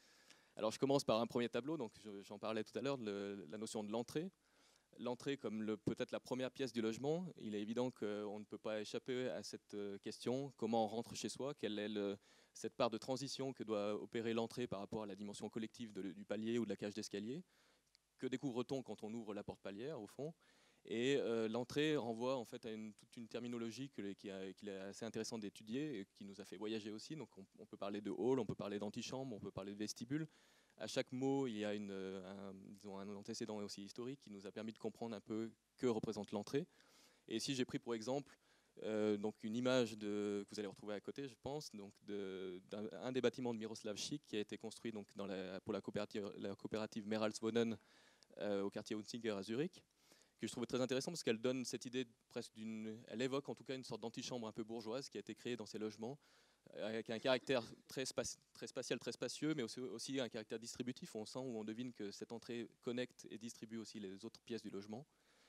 Alors je commence par un premier tableau, donc j'en parlais tout à l'heure, la notion de l'entrée. L'entrée comme peut-être la première pièce du logement, il est évident qu'on ne peut pas échapper à cette question, comment on rentre chez soi, quelle est le, cette part de transition que doit opérer l'entrée par rapport à la dimension collective de, du palier ou de la cage d'escalier. Que découvre-t-on quand on ouvre la porte palière au fond? Et euh, l'entrée renvoie en fait à une, toute une terminologie qu'il qu est assez intéressant d'étudier et qui nous a fait voyager aussi. Donc on, on peut parler de hall, on peut parler d'antichambre, on peut parler de vestibule. À chaque mot, il y a une, un, disons, un antécédent aussi historique qui nous a permis de comprendre un peu que représente l'entrée. Et ici, j'ai pris pour exemple euh, donc une image de, que vous allez retrouver à côté, je pense, donc de, d'un, un des bâtiments de Miroslav Schick qui a été construit donc dans la, pour la coopérative, la coopérative Meralswohnen euh, au quartier Hunzinger à Zurich, que je trouvais très intéressant parce qu'elle donne cette idée presque d'une, elle évoque en tout cas une sorte d'antichambre un peu bourgeoise qui a été créée dans ces logements, avec un caractère très, spa- très spatial, très spacieux, mais aussi, aussi un caractère distributif. On sent ou on devine que cette entrée connecte et distribue aussi les autres pièces du logement.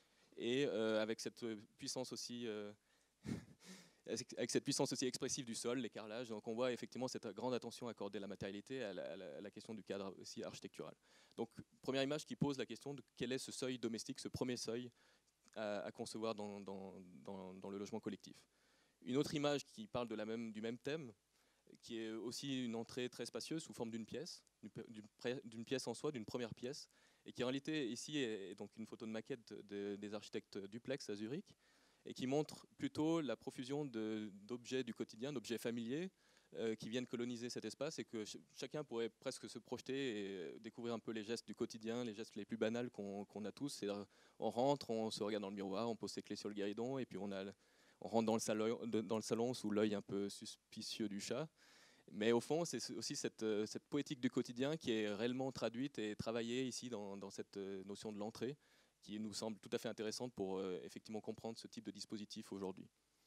Et euh, avec cette puissance aussi, euh, avec cette puissance aussi expressive du sol, les carrelages. Donc on voit effectivement cette grande attention accordée à la matérialité, à la, à la, à la question du cadre aussi architectural. Donc première image qui pose la question de quel est ce seuil domestique, ce premier seuil à, à concevoir dans, dans, dans, dans le logement collectif. Une autre image qui parle de la même, du même thème, qui est aussi une entrée très spacieuse sous forme d'une pièce, d'une pièce en soi, d'une première pièce, et qui en réalité ici est donc une photo de maquette de, des architectes Duplex à Zurich, et qui montre plutôt la profusion d'objets du quotidien, d'objets familiers, euh, qui viennent coloniser cet espace, et que ch chacun pourrait presque se projeter et découvrir un peu les gestes du quotidien, les gestes les plus banals qu'on qu'on a tous. On rentre, on se regarde dans le miroir, on pose ses clés sur le guéridon, et puis on a... On rentre dans le salon, dans le salon sous l'œil un peu suspicieux du chat. Mais au fond, c'est aussi cette, cette poétique du quotidien qui est réellement traduite et travaillée ici dans, dans cette notion de l'entrée, qui nous semble tout à fait intéressante pour euh, effectivement comprendre ce type de dispositif aujourd'hui.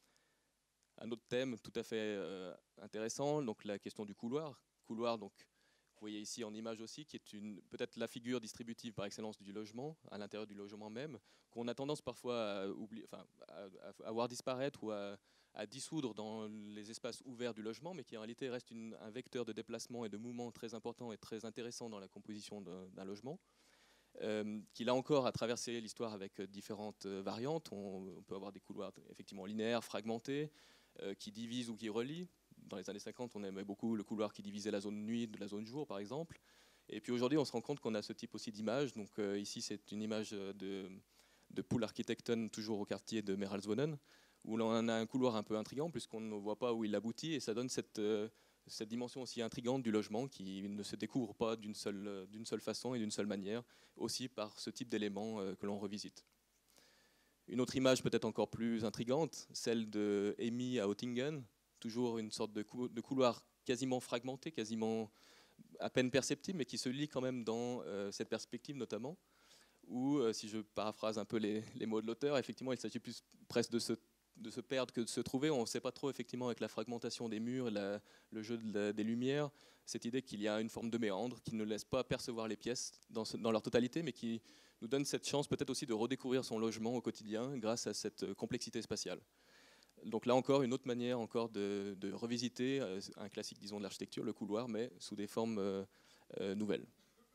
Un autre thème tout à fait euh, intéressant, donc la question du couloir. Couloir, donc, vous voyez ici en image aussi, qui est peut-être la figure distributive par excellence du logement, à l'intérieur du logement même, qu'on a tendance parfois à, oublier, enfin, à, à, à voir disparaître ou à, à dissoudre dans les espaces ouverts du logement, mais qui en réalité reste une, un vecteur de déplacement et de mouvement très important et très intéressant dans la composition d'un logement, euh, qui là encore a traversé l'histoire avec différentes variantes. On, on peut avoir des couloirs effectivement linéaires, fragmentés, euh, qui divisent ou qui relient. Dans les années cinquante, on aimait beaucoup le couloir qui divisait la zone nuit de la zone jour, par exemple. Et puis aujourd'hui, on se rend compte qu'on a ce type aussi d'image. Donc euh, ici, c'est une image de, de Pool Architekten, toujours au quartier de Meralswohnen, où l'on a un couloir un peu intriguant, puisqu'on ne voit pas où il aboutit, et ça donne cette, euh, cette dimension aussi intrigante du logement, qui ne se découvre pas d'une seule, d'une seule façon et d'une seule manière, aussi par ce type d'éléments euh, que l'on revisite. Une autre image peut-être encore plus intrigante, celle de Emi à Oettingen, toujours une sorte de, cou de couloir quasiment fragmenté, quasiment à peine perceptible, mais qui se lie quand même dans euh, cette perspective notamment, où, euh, si je paraphrase un peu les, les mots de l'auteur, effectivement, il s'agit plus presque de se, de se perdre que de se trouver. On ne sait pas trop, effectivement, avec la fragmentation des murs, la, le jeu de la, des lumières, cette idée qu'il y a une forme de méandre qui ne laisse pas percevoir les pièces dans, ce, dans leur totalité, mais qui nous donne cette chance peut-être aussi de redécouvrir son logement au quotidien grâce à cette complexité spatiale. Donc là encore, une autre manière encore de, de revisiter un classique, disons, de l'architecture, le couloir, mais sous des formes euh, euh, nouvelles.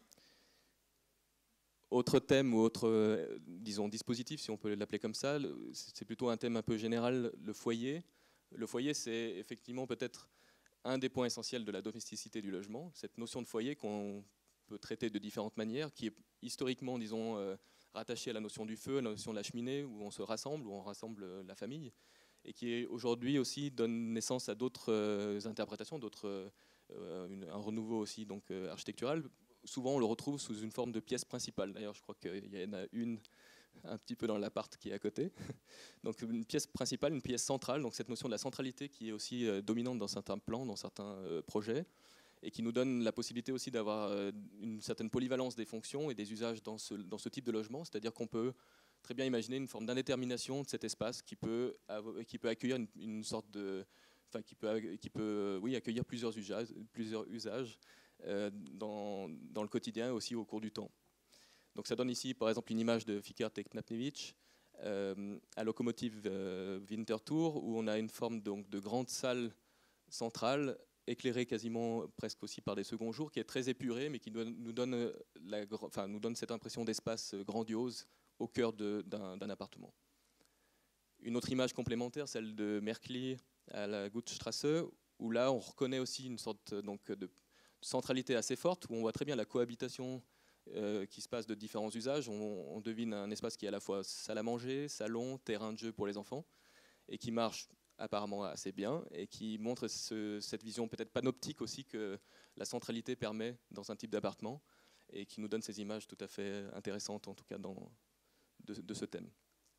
Autre thème ou autre, euh, disons, dispositif, si on peut l'appeler comme ça, c'est plutôt un thème un peu général, le foyer. Le foyer, c'est effectivement peut-être un des points essentiels de la domesticité du logement, cette notion de foyer qu'on peut traiter de différentes manières, qui est historiquement, disons, euh, rattachée à la notion du feu, à la notion de la cheminée, où on se rassemble, où on rassemble la famille, et qui aujourd'hui aussi donne naissance à d'autres euh, interprétations, d'autres, euh, une, un renouveau aussi donc, euh, architectural. Souvent, on le retrouve sous une forme de pièce principale. D'ailleurs, je crois qu'il y en a une un petit peu dans l'appart qui est à côté. Donc une pièce principale, une pièce centrale, donc cette notion de la centralité qui est aussi euh, dominante dans certains plans, dans certains euh, projets, et qui nous donne la possibilité aussi d'avoir euh, une certaine polyvalence des fonctions et des usages dans ce, dans ce type de logement, c'est-à-dire qu'on peut très bien imaginer une forme d'indétermination de cet espace qui peut, qui peut accueillir une, une sorte de... Enfin, qui peut, qui peut oui, accueillir plusieurs usages, plusieurs usages euh, dans, dans le quotidien et aussi au cours du temps. Donc ça donne ici par exemple une image de Fikert et Knapnevich euh, à Locomotive euh, Winterthur, où on a une forme donc, de grande salle centrale éclairée quasiment presque aussi par des seconds jours, qui est très épurée mais qui nous donne, la, enfin, nous donne cette impression d'espace grandiose au cœur d'un d'un appartement. Une autre image complémentaire, celle de Merkli à la Gutstrasse, où là on reconnaît aussi une sorte donc, de centralité assez forte, où on voit très bien la cohabitation Euh, qui se passe de différents usages. On, on devine un espace qui est à la fois salle à manger, salon, terrain de jeu pour les enfants, et qui marche apparemment assez bien, et qui montre ce, cette vision peut-être panoptique aussi que la centralité permet dans un type d'appartement, et qui nous donne ces images tout à fait intéressantes, en tout cas dans, de, de ce thème.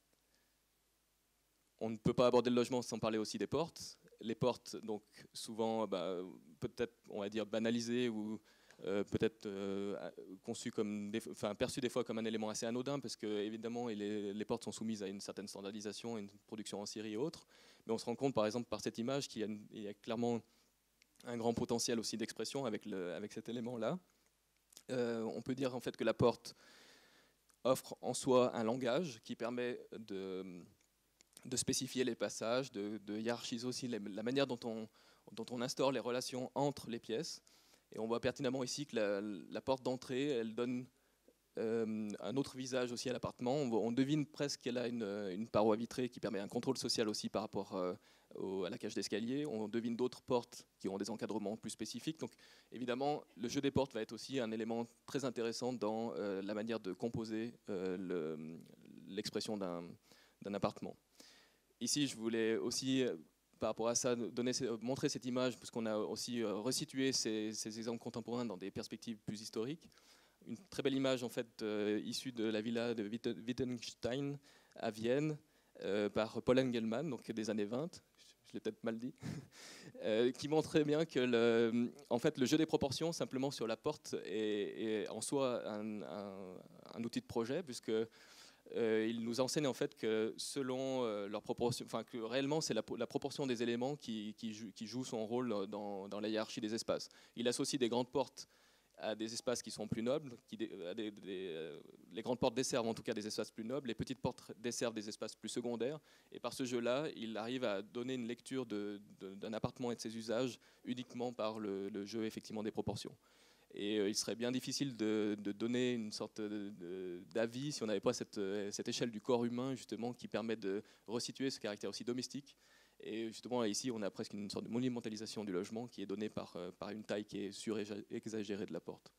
On ne peut pas aborder le logement sans parler aussi des portes. Les portes, donc souvent, bah, peut-être, on va dire, banalisées ou Euh, peut-être euh, conçu comme des, enfin, perçu des fois comme un élément assez anodin, parce que évidemment les, les portes sont soumises à une certaine standardisation, une production en série et autres, mais on se rend compte par exemple par cette image qu'il y a, une, il y a clairement un grand potentiel aussi d'expression avec, le, avec cet élément-là. Euh, on peut dire en fait que la porte offre en soi un langage qui permet de, de spécifier les passages, de, de hiérarchiser aussi les, la manière dont on, dont on instaure les relations entre les pièces. Et on voit pertinemment ici que la, la porte d'entrée, elle donne euh, un autre visage aussi à l'appartement. On, on devine presque qu'elle a une, une paroi vitrée qui permet un contrôle social aussi par rapport euh, au, à la cage d'escalier. On devine d'autres portes qui ont des encadrements plus spécifiques. Donc évidemment, le jeu des portes va être aussi un élément très intéressant dans euh, la manière de composer euh, l'expression d'un d'un appartement. Ici, je voulais aussi... par rapport à ça, donner, montrer cette image, parce qu'on a aussi resitué ces, ces exemples contemporains dans des perspectives plus historiques. Une très belle image en fait euh, issue de la villa de Wittgenstein à Vienne euh, par Paul Engelmann, donc des années vingt, je l'ai peut-être mal dit, euh, qui montrait bien que le, en fait, le jeu des proportions simplement sur la porte est, est en soi un, un, un outil de projet, puisque Euh, il nous enseigne en fait que selon euh, leur proportion, enfin que réellement c'est la, la proportion des éléments qui, qui, joue, qui joue son rôle dans, dans la hiérarchie des espaces. Il associe des grandes portes à des espaces qui sont plus nobles, qui, à des, des, euh, les grandes portes desservent en tout cas des espaces plus nobles, les petites portes desservent des espaces plus secondaires, et par ce jeu-là, il arrive à donner une lecture de, de, d'un appartement et de ses usages uniquement par le, le jeu effectivement des proportions. Et euh, il serait bien difficile de, de donner une sorte de, de, d'avis si on n'avait pas cette, cette échelle du corps humain justement qui permet de resituer ce caractère aussi domestique. Et justement ici on a presque une sorte de monumentalisation du logement qui est donnée par, par une taille qui est surexagérée de la porte.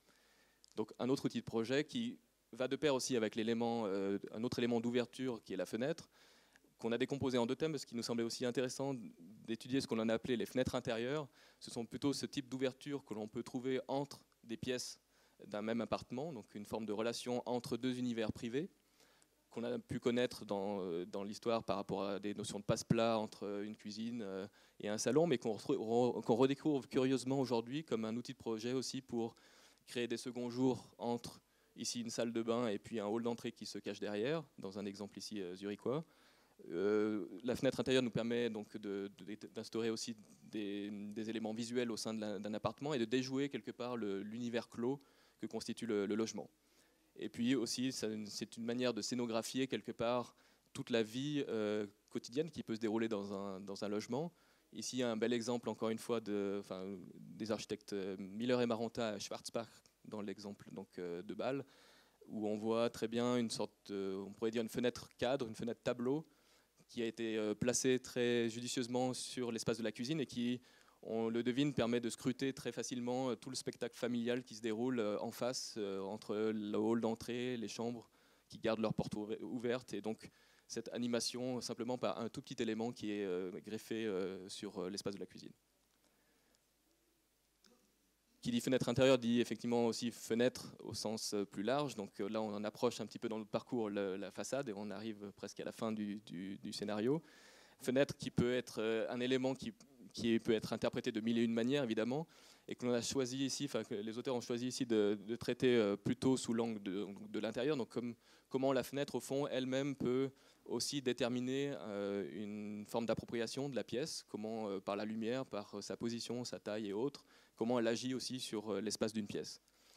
Donc un autre outil de projet qui va de pair aussi avec l'élément, euh, un autre élément d'ouverture qui est la fenêtre, qu'on a décomposé en deux thèmes, parce qu'il nous semblait aussi intéressant d'étudier ce qu'on en a appelé les fenêtres intérieures. Ce sont plutôt ce type d'ouverture que l'on peut trouver entre des pièces d'un même appartement, donc une forme de relation entre deux univers privés, qu'on a pu connaître dans, dans l'histoire par rapport à des notions de passe-plat entre une cuisine et un salon, mais qu'on, qu'on redécouvre curieusement aujourd'hui comme un outil de projet aussi pour créer des seconds jours entre ici une salle de bain et puis un hall d'entrée qui se cache derrière, dans un exemple ici zurichois. Euh, la fenêtre intérieure nous permet donc de, de, d'instaurer aussi des, des éléments visuels au sein de la, d'un appartement et de déjouer quelque part le, l'univers clos que constitue le, le logement. Et puis aussi, ça, c'est une manière de scénographier quelque part toute la vie euh, quotidienne qui peut se dérouler dans un, dans un logement. Ici, il y a un bel exemple, encore une fois, de, enfin, des architectes Miller et Maronta à Schwarzbach, dans l'exemple donc, euh, de Bâle, où on voit très bien une sorte, de, on pourrait dire une fenêtre cadre, une fenêtre tableau, qui a été placé très judicieusement sur l'espace de la cuisine et qui, on le devine, permet de scruter très facilement tout le spectacle familial qui se déroule en face, entre le hall d'entrée, les chambres qui gardent leurs portes ouvertes, et donc cette animation simplement par un tout petit élément qui est greffé sur l'espace de la cuisine. Qui dit fenêtre intérieure dit effectivement aussi fenêtre au sens plus large. Donc là, on en approche un petit peu dans notre parcours le, la façade et on arrive presque à la fin du, du, du scénario. Fenêtre qui peut être un élément qui, qui peut être interprété de mille et une manières, évidemment, et que l'on a choisi ici, enfin que les auteurs ont choisi ici de, de traiter plutôt sous l'angle de, de l'intérieur. Donc comme, comment la fenêtre, au fond, elle-même peut aussi déterminer euh, une forme d'appropriation de la pièce, comment euh, par la lumière, par euh, sa position, sa taille et autres, comment elle agit aussi sur euh, l'espace d'une pièce.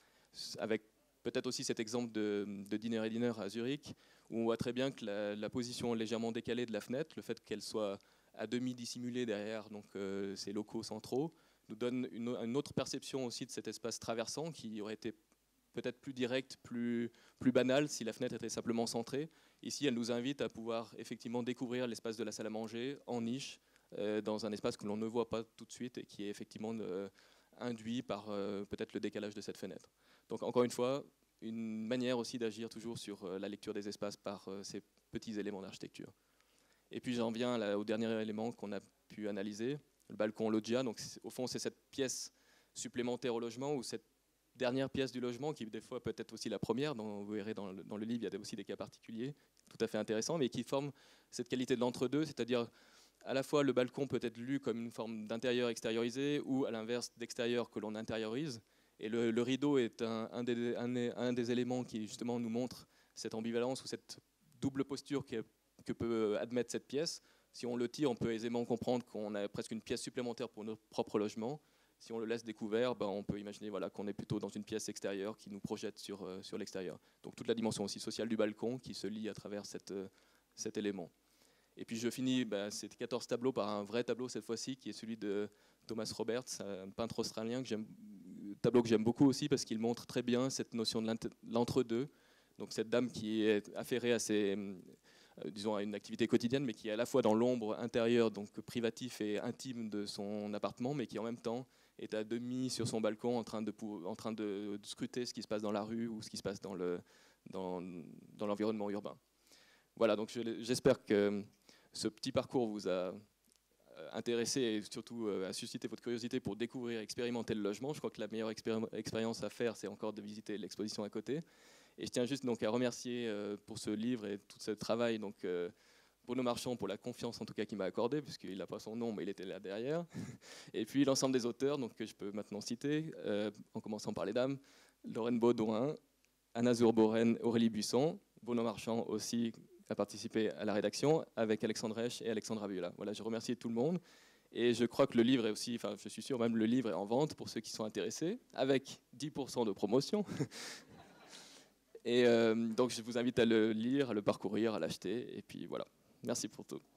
Avec peut-être aussi cet exemple de, de Dîner et Dîner à Zurich, où on voit très bien que la, la position légèrement décalée de la fenêtre, le fait qu'elle soit à demi dissimulée derrière donc, euh, ces locaux centraux, nous donne une, une autre perception aussi de cet espace traversant qui aurait été peut-être plus direct, plus, plus banal si la fenêtre était simplement centrée. Ici, elle nous invite à pouvoir effectivement découvrir l'espace de la salle à manger en niche, euh, dans un espace que l'on ne voit pas tout de suite et qui est effectivement euh, induit par euh, peut-être le décalage de cette fenêtre. Donc encore une fois, une manière aussi d'agir toujours sur euh, la lecture des espaces par euh, ces petits éléments d'architecture. Et puis j'en viens là, au dernier élément qu'on a pu analyser, le balcon loggia. Donc au fond, c'est cette pièce supplémentaire au logement, ou cette dernière pièce du logement, qui des fois peut être aussi la première, dont vous verrez dans le, dans le livre, il y a aussi des cas particuliers, tout à fait intéressants, mais qui forment cette qualité de l'entre-deux, c'est-à-dire à la fois le balcon peut être lu comme une forme d'intérieur extériorisé, ou à l'inverse d'extérieur que l'on intériorise, et le, le rideau est un, un, des, un, un des éléments qui justement nous montre cette ambivalence, ou cette double posture que, que peut admettre cette pièce. Si on le tire, on peut aisément comprendre qu'on a presque une pièce supplémentaire pour notre propre logement. Si on le laisse découvert, ben on peut imaginer voilà, qu'on est plutôt dans une pièce extérieure qui nous projette sur, euh, sur l'extérieur. Donc toute la dimension aussi sociale du balcon qui se lie à travers cette, euh, cet élément. Et puis je finis ben, ces quatorze tableaux par un vrai tableau cette fois-ci, qui est celui de Thomas Roberts, un peintre australien, que j'aime, tableau que j'aime beaucoup aussi parce qu'il montre très bien cette notion de l'entre-deux. Donc cette dame qui est affairée à ses... Euh, disons à une activité quotidienne, mais qui est à la fois dans l'ombre intérieure, donc privatif et intime de son appartement, mais qui en même temps est à demi sur son balcon en train de, en train de, de scruter ce qui se passe dans la rue ou ce qui se passe dans, le, dans, dans l'environnement urbain. Voilà, donc j'espère que ce petit parcours vous a intéressé et surtout a suscité votre curiosité pour découvrir, expérimenter le logement. Je crois que la meilleure expérience à faire, c'est encore de visiter l'exposition à côté. Et je tiens juste donc à remercier euh, pour ce livre et tout ce travail donc, euh, Bruno Marchand pour la confiance en tout cas qu'il m'a accordée, puisqu'il n'a pas son nom mais il était là derrière. Et puis l'ensemble des auteurs donc, que je peux maintenant citer, euh, en commençant par les dames, Lorraine Baudouin, Anna Zurboren, Aurélie Buisson. Bruno Marchand aussi a participé à la rédaction avec Alexandre Esch et Alexandra Viola. Voilà, je remercie tout le monde. Et je crois que le livre est aussi, enfin je suis sûr même le livre est en vente pour ceux qui sont intéressés, avec dix pour cent de promotion. Et euh, donc je vous invite à le lire, à le parcourir, à l'acheter. Et puis voilà. Merci pour tout.